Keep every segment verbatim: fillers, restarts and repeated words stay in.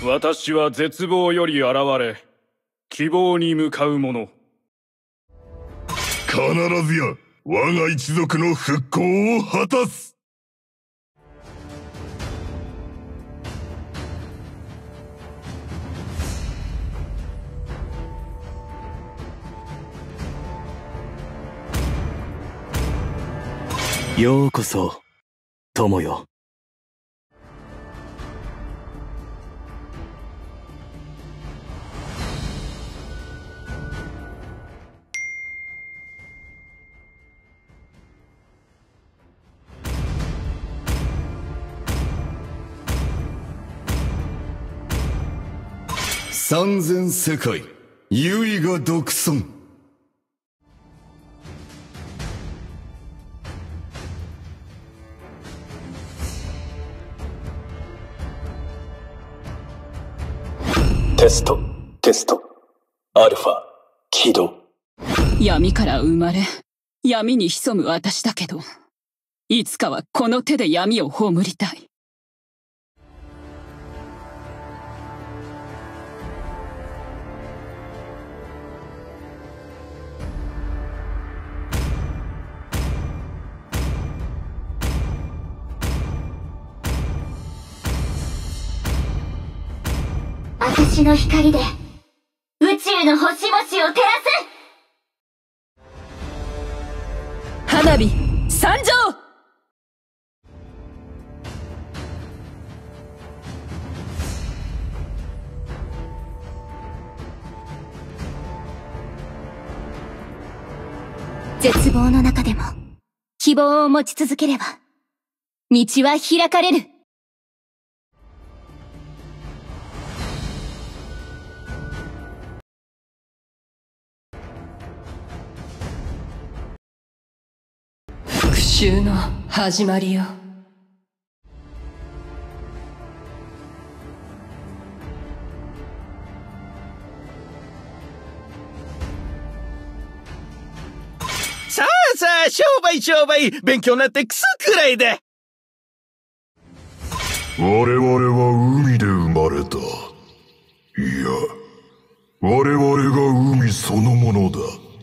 私は絶望より現れ、希望に向かう者。 必ずや我が一族の復興を果たす。 ようこそ友よ。 三千世界唯我独尊。 テストテストアルファ起動。 闇から生まれ闇に潜む私だけど、いつかはこの手で闇を葬りたい。 私の光で宇宙の星々を照らす。 花火参上。 絶望の中でも希望を持ち続ければ道は開かれる。 復讐の始まりよ。 さあさあ、商売商売、勉強なんてクソくらいで。 我々は海で生まれた。いや、我々が海そのものだ。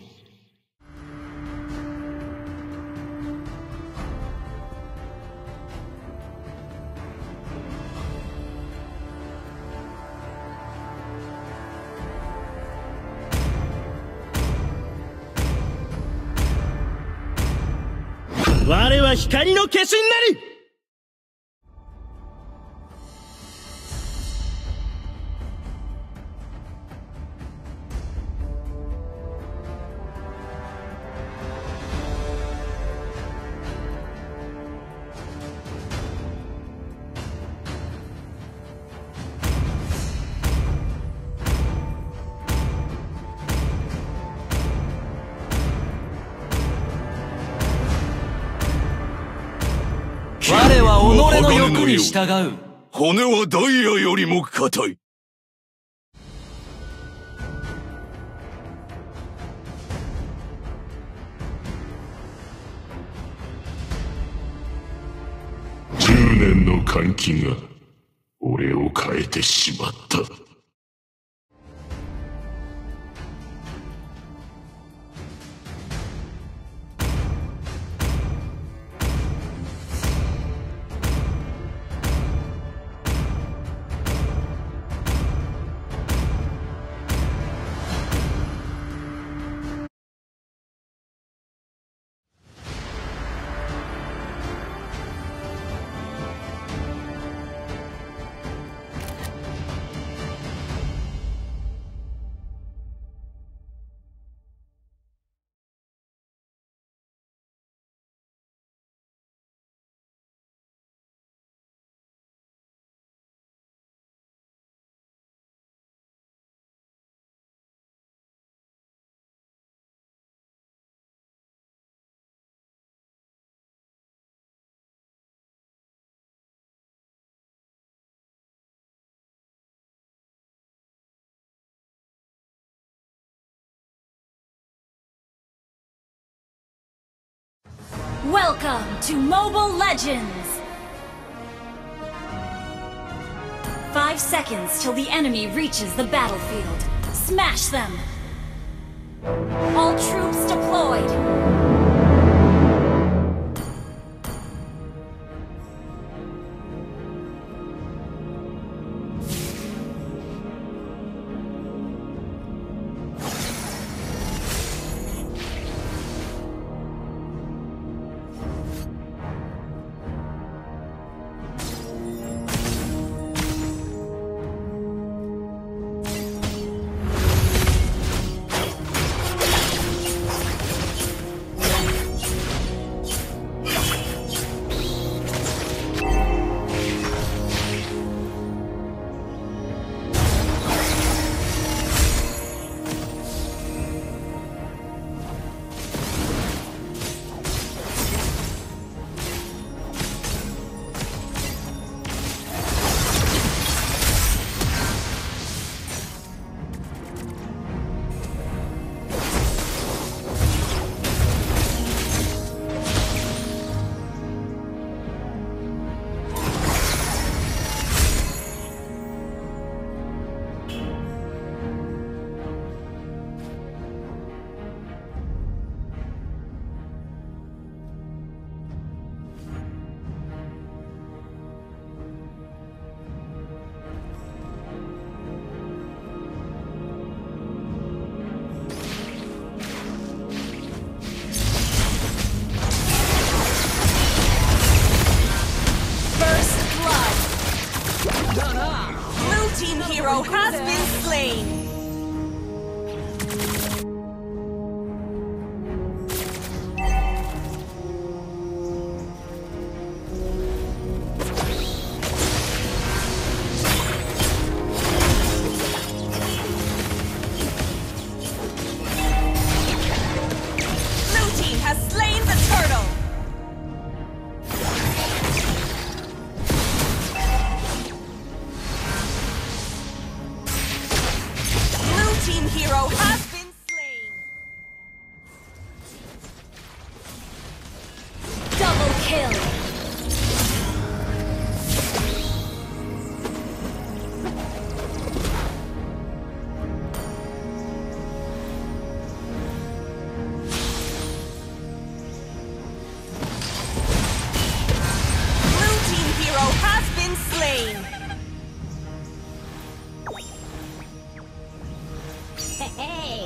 我は光の化身なり。 我は己の欲に従う。 骨はダイヤよりも硬い。十年の監禁が俺を変えてしまった。 Welcome to Mobile Legends! five seconds till the enemy reaches the battlefield. Smash them! All troops deployed! Team hero has been slain! Blue team has slain the turtle! Team hero has been slain! Double kill! Blue team hero has been slain! Hey!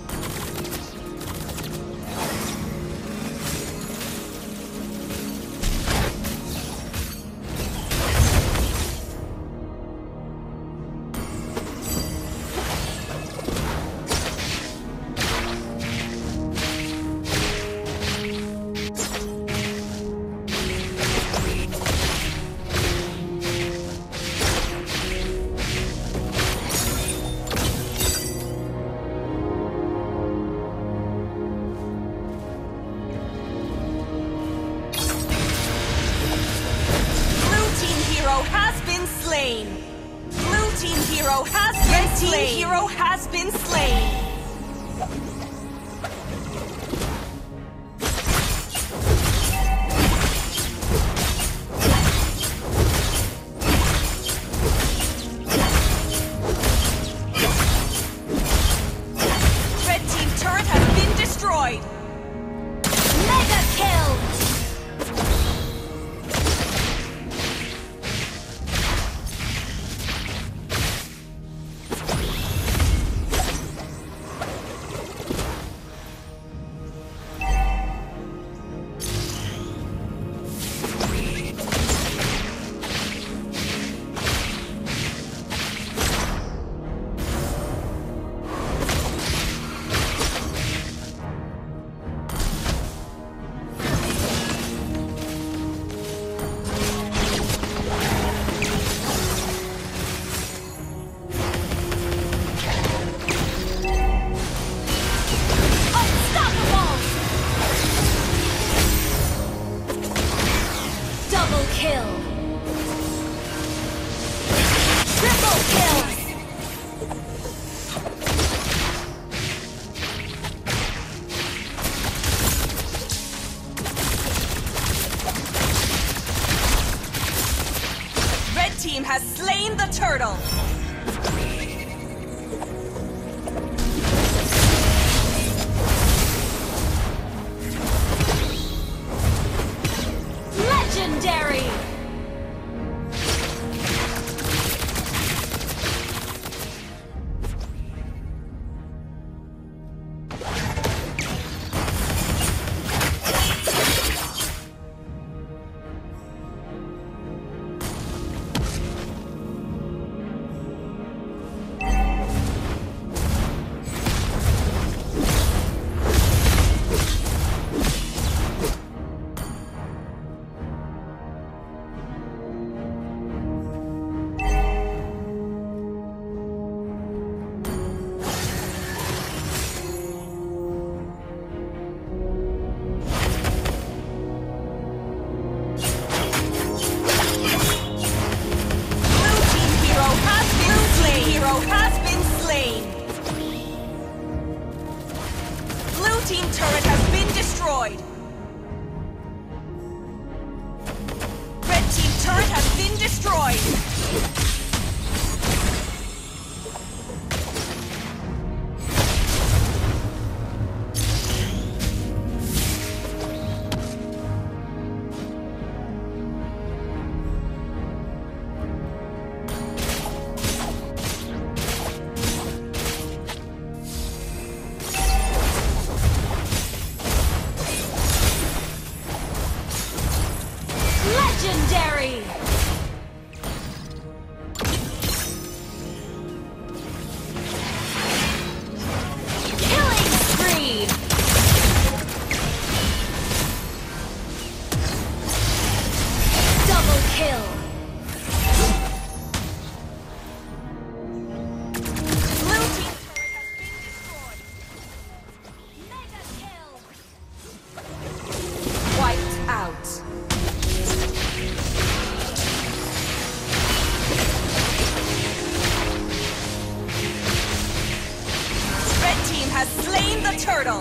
Has been slain. Blue team hero has been slain. Red team hero has been slain. Red team turret has been destroyed. Mega kill. has slain the turtle! Legendary! Team turret has been destroyed! Red team turret has been destroyed! Legendary! Killing spree! Double kill! Blue team turret has been destroyed! Mega kill! Wiped out! Has slain the turtle!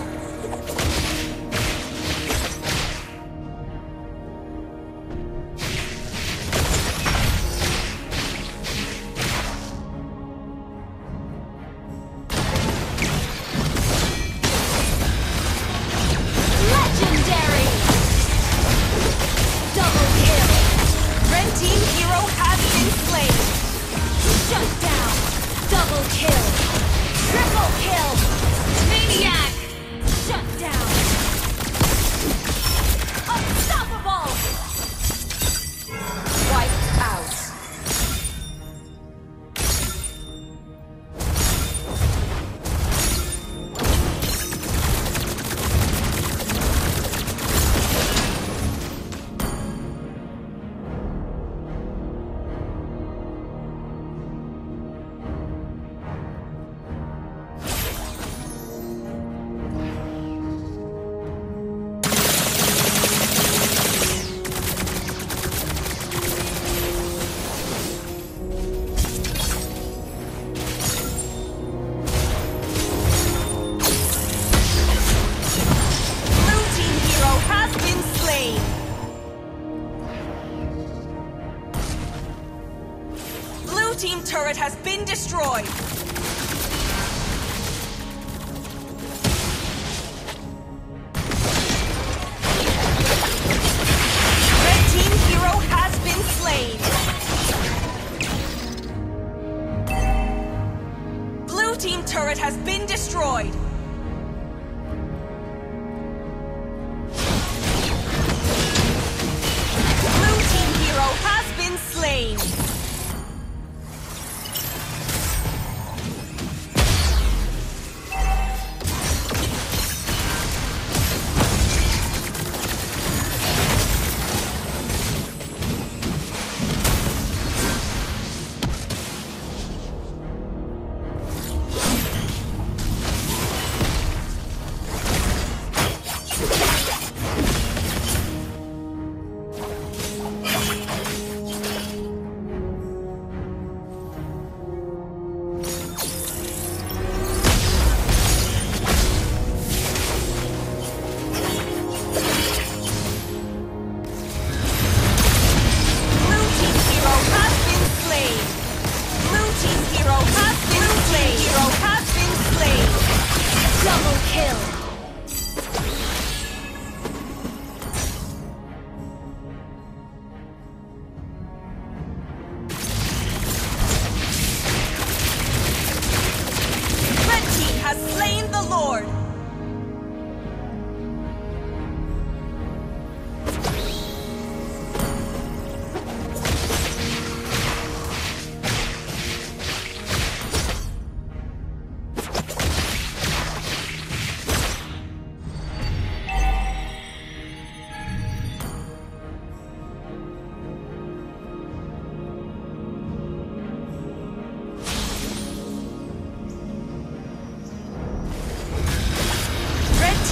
Legendary! Double kill! Red team hero has been slain! Shut down! Double kill! Triple kill! Maniac! Shut down! Unstoppable! Wiped out. Team turret has been destroyed! Red team hero has been slain! Blue team turret has been destroyed! Blue team hero has been slain!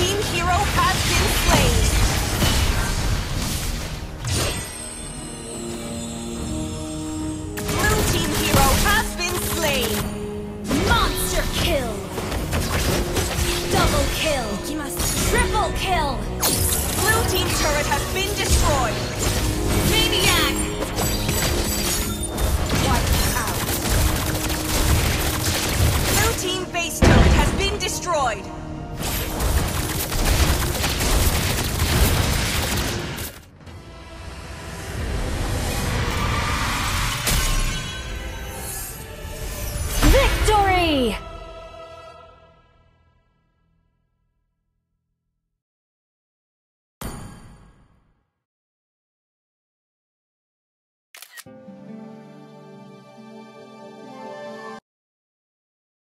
team hero has been slain. Blue team hero has been slain. Monster kill! Double kill! Triple kill! Blue team turret has been destroyed. Maniac! Wiped out. Blue team base turret has been destroyed.